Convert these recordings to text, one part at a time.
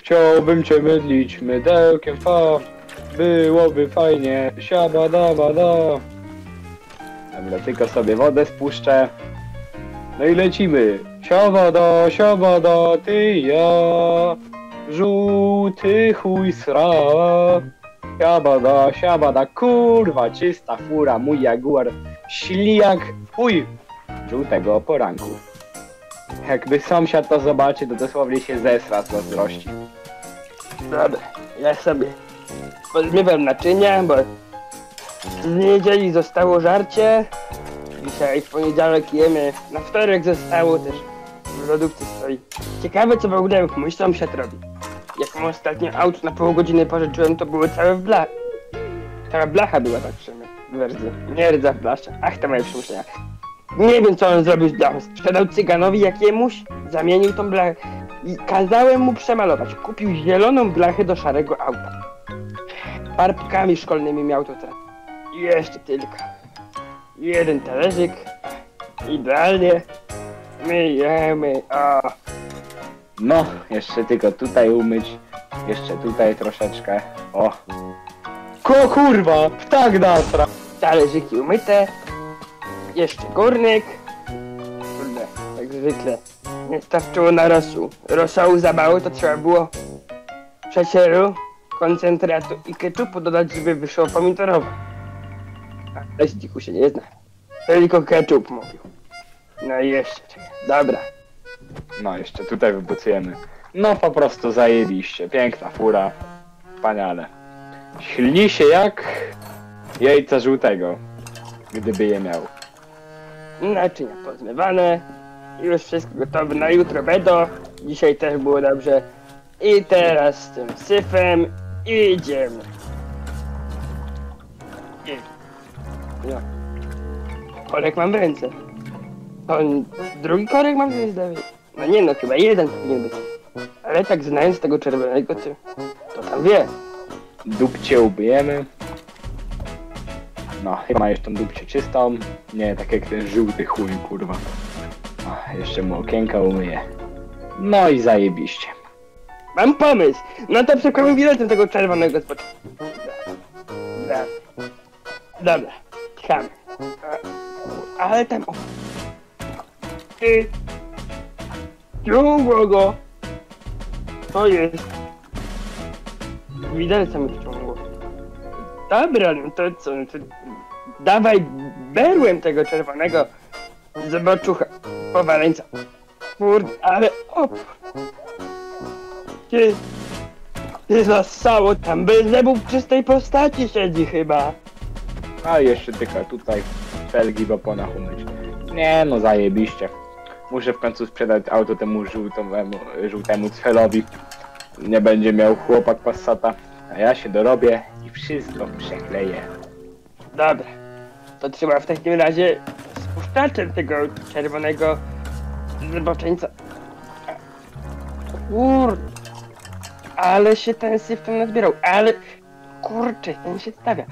Chciałbym cię mydlić mydełkiem fa. Byłoby fajnie, siabadabada. Dobra, tylko sobie wodę spuszczę. No i lecimy. Siabada, ty ja. Żółty chuj sra. Siabada, kurwa, czysta fura, mój jaguar. Ślijak, chuj. Żółtego poranku. Jakby sąsiad to zobaczy, to dosłownie się zesra z zazdrości. Dobra, ja sobie pozmywam naczynia, bo z niedzieli zostało żarcie. Dzisiaj w poniedziałek jemy, na wtorek zostało też w lodówce stoi. Ciekawe co w ogóle mój sąsiad robi. Jak mu ostatnio auto na pół godziny pożyczyłem, to było całe w blach. Cała blacha była tak nie rdza w blaszce. Ach, to moje przemyślenia. Nie wiem co on zrobił z blachą. Sprzedał cyganowi jakiemuś, zamienił tą blachę i kazałem mu przemalować. Kupił zieloną blachę do szarego auta. Farbkami szkolnymi miał to teraz. I jeszcze tylko jeden talerzyk. Idealnie. Myjemy. O. No, jeszcze tylko tutaj umyć. Jeszcze tutaj troszeczkę. O. Kurwa, ptak nasra. Talerzyki umyte. Jeszcze górnik. Kurde, jak zwykle. Nie starczyło na rosół. Rosołu za mało, to trzeba było przecieru, koncentratu i keczupu dodać, żeby wyszło pomidorowe. Ale z dziku się nie zna. Tylko keczup mówił. No i jeszcze, dobra. No, jeszcze tutaj wybucujemy. No, po prostu zajebiście. Piękna fura. Wspaniale. Ślni się jak jajca żółtego, gdyby je miał. Naczynia pozmywane. Już wszystko gotowe na jutro będą. Dzisiaj też było dobrze. I teraz z tym syfem idziemy. No. Korek mam w ręce. To drugi korek mam w ręce. No nie no, chyba jeden powinien być. Ale tak znając tego czerwonego, to tam wie. Dupcie ubijemy. No, chyba ma jeszcze tą dupcie czystą. Nie, tak jak ten żółty chuj, kurwa. O, jeszcze mu okienka umyję. No i zajebiście. Mam pomysł! No to przekładam biletem tego czerwonego z początku. Dobra, czekamy. Ale tam... O. Ty... Ciągło go! To jest... Widelca mi wciągło. Dobra, no to co? No to... Dawaj berłem tego czerwonego zobaczucha powaleńca. Kurde, ale op! Ty zasało, tam Belzebub w czystej postaci siedzi chyba. A jeszcze tylko tutaj felgi w oponach umyć. Nie no, zajebiście. Muszę w końcu sprzedać auto temu żółtemu cfelowi. Nie będzie miał chłopak Passata. A ja się dorobię i wszystko przekleję. Dobra, to trzeba w takim razie spuszczaczem tego czerwonego zboczeńca. Kurde, ale się ten syf tam nazbierał, ale kurczę, ten się stawia.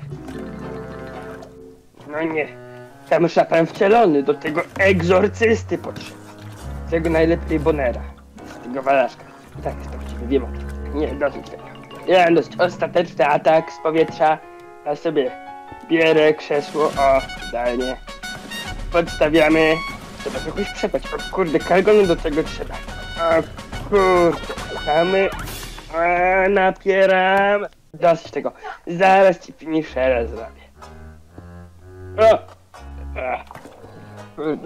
No nie, tam szatan wcielony, do tego egzorcysty potrzeba. Tego najlepiej Bonera, z tego walaszka. Tak jest to właściwie, wiem o tym. Nie, dosyć tego. Ja dość ostateczny atak z powietrza. Ja sobie bierę krzesło, o, idealnie. Podstawiamy. Trzeba jakoś przepać. O kurde, kalgonu do tego trzeba. O kurde, mamy. Napieram. Dosyć tego. Zaraz ci finishera zrobię. O! Kurde.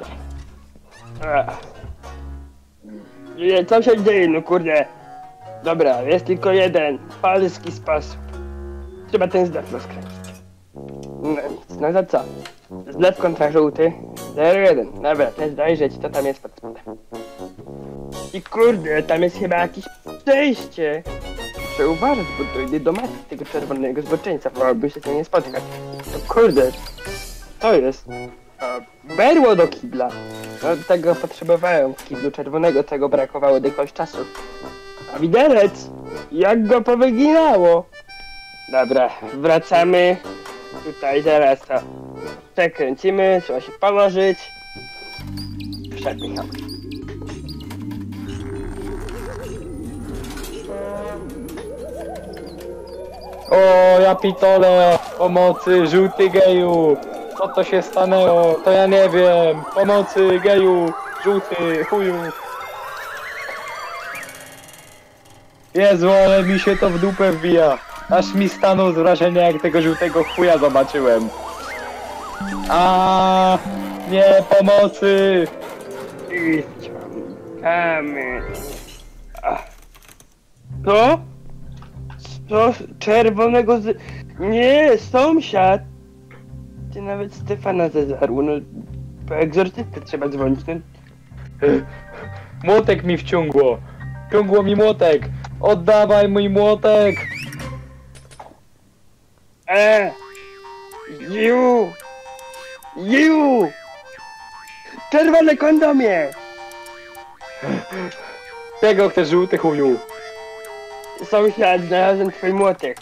Co się dzieje, no kurde. Dobra, jest tylko jeden polski sposób. Trzeba ten zlew rozkręcić. No nic, no to co? Zlew kontra żółty. 0-1. Dobra, też dojrzeć, co tam jest pod spodem. I kurde, tam jest chyba jakieś przejście. Muszę uważać, bo dojdę do matki tego czerwonego zboczeńca, wolałbym się z nim nie spotkać. To kurde, to jest berło do kibla. No tego potrzebowałem w kiblu czerwonego, tego brakowało do jakiegoś czasu. A widelec, jak go powyginało. Dobra, wracamy. Tutaj zaraz to przekręcimy, trzeba się położyć. Przepycham. O, ja pitole! Pomocy, żółty geju! Co to się stanęło? To ja nie wiem! Pomocy, geju! Żółty, chuju! Jezu, ale mi się to w dupę wbija! Aż mi stanął z wrażenia, jak tego żółtego chuja zobaczyłem. A nie, pomocy! I ściągamy. Co? Co? Czerwonego z... Nie, sąsiad! Ty nawet Stefana zezarł, no... Po egzorcystę trzeba dzwonić, no. Młotek mi wciągło! Wciągło mi młotek! Oddawaj mój młotek! Ju! Ju! Czerwone kondomie! Czego chcesz, żółty chuju? Sąsiad, znalazłem twój młotek.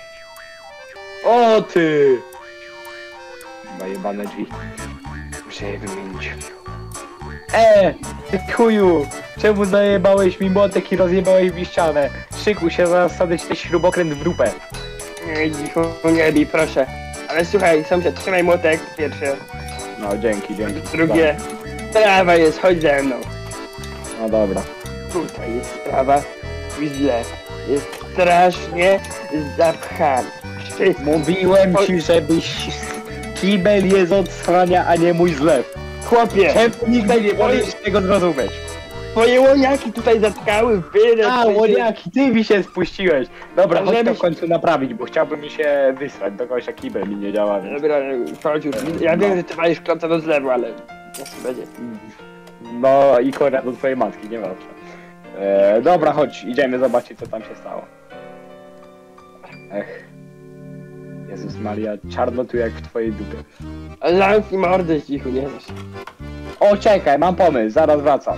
O ty! Zajebane drzwi. Muszę je wymienić. Ty chuju! Czemu zajebałeś mi młotek i rozjebałeś mi ścianę? Szykuj się, zaraz wsadzę ci ten śrubokręt w dupę. Nie, dzichu, nie bij, proszę. Ale słuchaj, sąsiad, trzymaj młotek, pierwsze. No, dzięki. Drugie, sprawa jest, chodź ze mną. No dobra. Tutaj jest sprawa, i źle. Jest strasznie zapchany. Wszystko. Mówiłem ci, żebyś... Kibel jest od srania, a nie mój zlew. Chłopie, Czemu nigdy nie możesz tego zrozumieć? twoje łoniaki tutaj zatkały, A, łoniaki, ty mi się spuściłeś. Dobra, A chodź to żebyś- w końcu naprawić, bo chciałbym mi się wysrać do kogoś, a kibel mi nie działa, więc... Dobra, chodź już. Ja wiem, że ty walisz klocka do zlewu, ale... Jak to będzie? No i konia do twojej matki, nie ważne. Dobra, chodź, idziemy zobaczyć, co tam się stało. Ech. Jezus Maria, czarno tu jak w twojej dupie. Zamknij mordę, cichu, nie wiesz. O, czekaj, mam pomysł, zaraz wracam.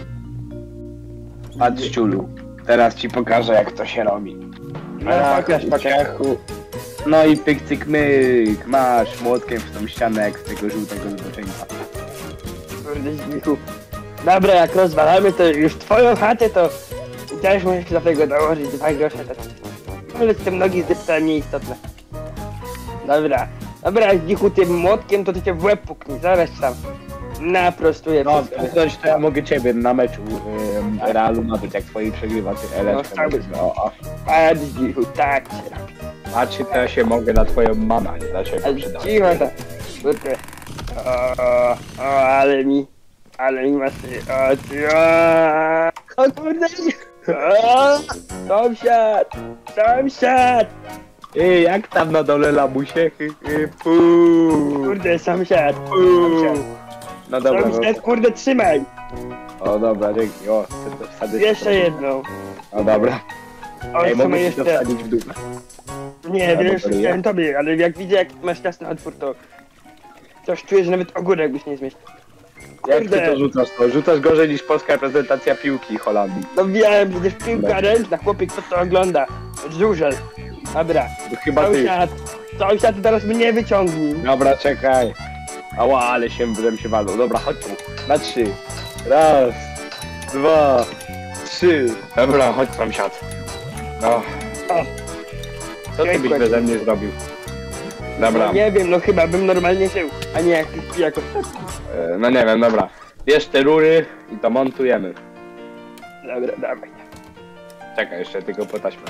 Patrz, ciulu, teraz ci pokażę, jak to się robi. No, pokaż. No i pyk, cyk, myk, masz młotkiem w tą ścianę, jak z tego żółtego zboczeńca. Kurde, cichu. Dobra, jak rozwalamy to już twoją chatę, to... Też musisz do tego dołożyć 2 grosze. Ale z tym nogi zdeptałem nieistotne. Dobra, cichu, tym młotkiem to ty cię w łeb puknij, zaraz tam. Naprostuję No, wszystko. coś to ja mogę ciebie na meczu Realu nabyć, jak twoi przegrywa, ty Eleczkę. chciałbyś. O, Patrz, cichu, tak się robi. a czy to ja się mogę na twoją mamę, nie dla ciebie przydać. Cicho tak. Kurde. Ale mi masz o kurde. Sąsiad! Ej, jak tam na dole lamusie? Kurde, sąsiad. No dobra, no. Sąsiad, kurde, trzymaj. O dobra, dzięki, o, chcę to wsadzić. Jeszcze jedną. No dobra. O, Ej, co ma mogę ci to jeszcze? wsadzić w dupę. Nie, Ja wiesz, to ja. chciałem tobie, ale jak widzę, jak masz jasny otwór, to... Coś czujesz, że nawet ogórek byś nie zmieścił. Jak ty to rzucasz to? Rzucasz gorzej niż polska reprezentacja piłki Holandii. No wiem, przecież piłka ręczna, chłopie, kto to ogląda? Żużel. Dobra. To chyba ty. Sąsiad, ty teraz mnie wyciągnij. Dobra, czekaj. Ała, ale bym się walnął. Dobra, chodź tu. Na 3. Raz, 2, 3. Dobra, chodź sąsiad. No. O, Co ty byś dziękuję. beze mnie zrobił? Dobra. no nie wiem, no chyba bym normalnie żył, a nie jakiś pijak ostatni. No nie wiem, dobra. Bierz te rury i to montujemy. Dobra, dawaj. Czekaj, jeszcze tylko po taśmę.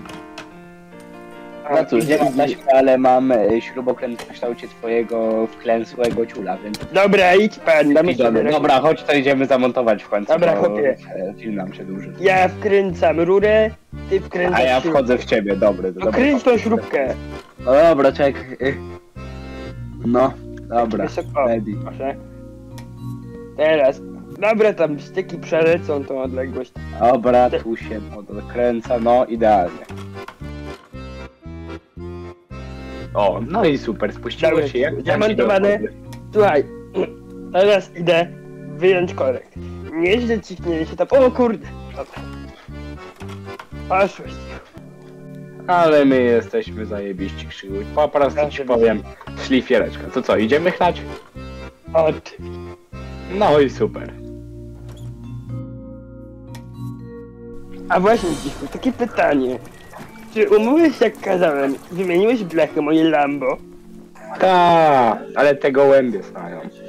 A, No cóż, nie mam taśmy, ale mam śrubokręt w kształcie twojego wklęsłego ciula, więc... Dobra, idź pan, damy sobie Dobra, chodź, to idziemy zamontować w końcu, Dobra, bo chłopie. film nam się dłuży. Ja wkręcam rurę, ty wkręcasz A ja śrubkę. wchodzę w ciebie, dobry. No kręć tą śrubkę. No dobra, czekaj. No, dobra, Wysoko, ready. proszę. Teraz. Dobra, tam styki przelecą tą odległość. Dobra, tu się odkręca, no idealnie. O, no i super, spuściło Dobra, się jak zamontowane. Słuchaj, teraz idę wyjąć korek. Nieźle cichnie się tam. O kurde! Dobra. Poszłeś. Ale my jesteśmy zajebiści krzywu. Po prostu ci powiem, szlifiereczka. To co, idziemy chlać? Oczywiście. No i super. A właśnie, Dzichu, takie pytanie. Czy umyłeś jak kazałem? Wymieniłeś blechy moje Lambo? Ta, ale te gołębie znają.